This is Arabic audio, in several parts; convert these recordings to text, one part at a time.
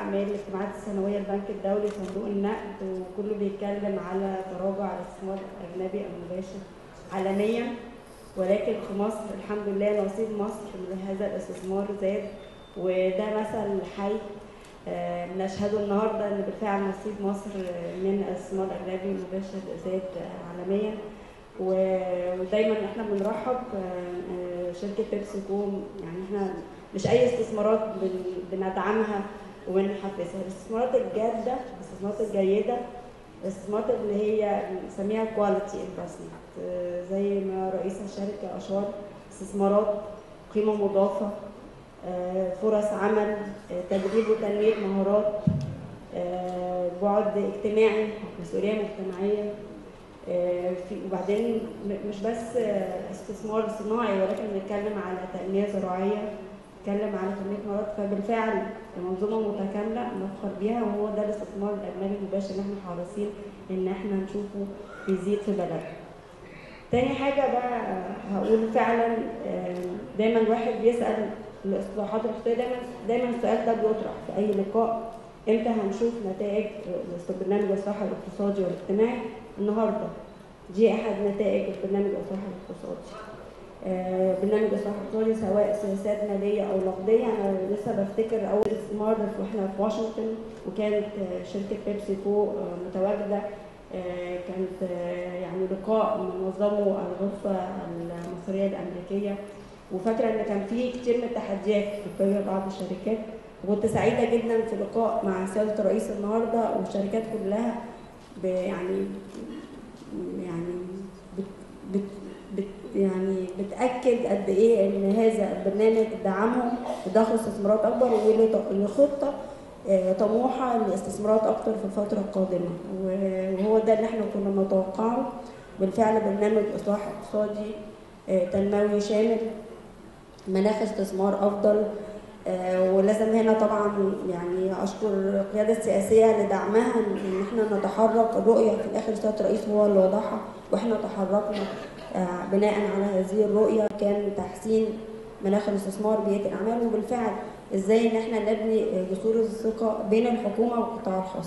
اعمال الاجتماعات السنويه البنك الدولي صندوق النقد، وكله بيتكلم على تراجع الاستثمار الاجنبي المباشر عالميا، ولكن في مصر الحمد لله نصيب مصر من هذا الاستثمار زاد، وده مثل حي نشهده النهارده ان بالفعل نصيب مصر من الاستثمار الاجنبي المباشر زاد عالميا. ودايما احنا بنرحب شركه بيبسي كو، يعني احنا مش اي استثمارات بندعمها وبنحفزها، الاستثمارات الجاده، الاستثمارات الجيده، الاستثمارات اللي هي بنسميها كواليتي انفستمنت، زي ما رئيس الشركه اشار، استثمارات قيمه مضافه، فرص عمل، تدريب وتنميه مهارات، بعد اجتماعي، مسؤوليه مجتمعيه، وبعدين مش بس استثمار صناعي، ولكن بنتكلم على تنميه زراعيه، بنتكلم على تنميه مهارات. فبالفعل منظومه متكامله نفخر بيها، وهو ده الاستثمار الاجنبي المباشر اللي احنا حريصين ان احنا نشوفه بيزيد في بلدنا. تاني حاجه بقى هقول فعلا دايما الواحد بيسال الاصلاحات الاقتصاديه، دايما السؤال ده بيطرح في اي لقاء: امتى هنشوف نتائج برنامج الاصلاح الاقتصادي والاجتماعي؟ النهارده دي احد نتائج البرنامج الاصلاح الاقتصادي. برنامج الاصلاح الاقتصادي سواء سياسات ماليه او نقديه. انا لسه بفتكر اول استثمار واحنا في واشنطن، وكانت شركه بيبسي كو متواجده، كانت يعني لقاء منظمه الغرفه المصريه الامريكيه، وفاكره ان كان في كتير من التحديات في بعض الشركات، وكنت سعيده جدا في لقاء مع سياده الرئيس النهارده، والشركات كلها يعني بتاكد قد ايه ان هذا البرنامج دعمهم ودخل استثمارات اكبر، ولخطه طموحه لاستثمارات اكتر في الفتره القادمه، وهو ده اللي احنا كنا نتوقعه. بالفعل برنامج اصلاح اقتصادي تنموي شامل، مناخ استثمار افضل، ولازم هنا طبعا يعني اشكر القياده السياسيه لدعمها ان احنا نتحرك. الرؤيه في الاخر سياده الرئيس هو اللي وضعها، واحنا تحركنا بناء على هذه الرؤيه، كان تحسين مناخ الاستثمار بيئه الاعمال، وبالفعل ازاي ان احنا نبني جسور الثقه بين الحكومه والقطاع الخاص.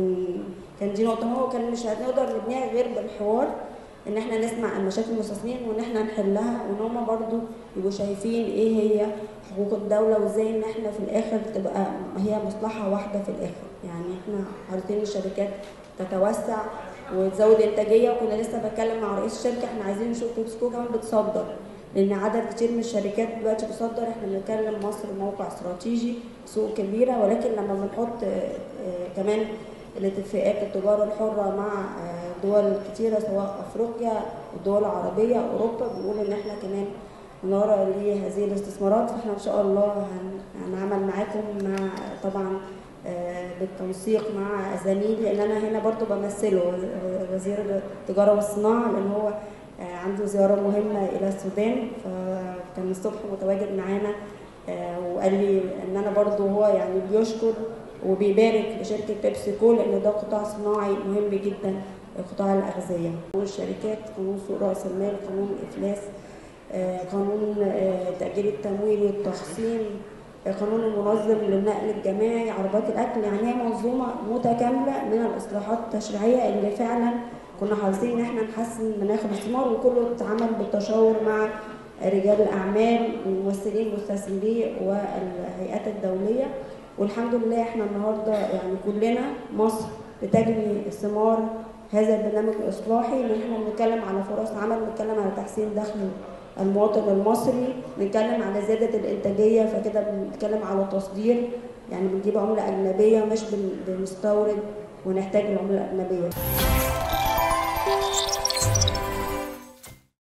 كان دي نقطه مهمه، وكان مش هنقدر نبنيها غير بالحوار، ان احنا نسمع المشاكل المستثمرين وان احنا نحلها، وان هم برضو يبقوا شايفين ايه هي حقوق الدوله، وازاي ان احنا في الاخر تبقى هي مصلحه واحده في الاخر. يعني احنا عايزين الشركات تتوسع وتزود انتاجيه، وكنا لسه بتكلم مع رئيس الشركه احنا عايزين نشوف بيبسكو كمان بتصدر، لان عدد كتير من الشركات دلوقتي بتصدر. احنا بنتكلم مصر موقع استراتيجي، سوق كبيره، ولكن لما بنحط كمان الاتفاقات التجاره الحره مع دول كتيره سواء افريقيا، الدول العربيه، اوروبا، بنقول ان احنا كمان نرى لهذه الاستثمارات. فاحنا ان شاء الله هنعمل معاكم مع طبعا بالتنسيق مع زميلي، لان انا هنا برضو بمثله وزير التجاره والصناعه، لان هو عنده زياره مهمه الى السودان، فكان الصبح متواجد معانا وقال لي ان انا برضو هو يعني بيشكر وبيبارك لشركه بيبسي كو، لان ده قطاع صناعي مهم جدا، قطاع الاغذيه. والشركات قانون سوق راس المال، قانون الافلاس، قانون تاجيل التمويل والتخصيم، قانون المنظم للنقل الجماعي، عربات الاكل. يعني هي منظومه متكامله من الاصلاحات التشريعيه اللي فعلا كنا حريصين ان احنا نحسن مناخ الاستثمار، وكله اتعمل بالتشاور مع رجال الاعمال والممثلين المستثمرين والهيئات الدوليه. والحمد لله احنا النهارده يعني كلنا مصر بتجني ثمار هذا البرنامج الاصلاحي، ان احنا بنتكلم على فرص عمل، بنتكلم على تحسين دخل المواطن المصري، بنتكلم على زياده الانتاجيه، فكده بنتكلم على تصدير، يعني بنجيب عمله اجنبيه مش بنستورد ونحتاج العمله الاجنبيه.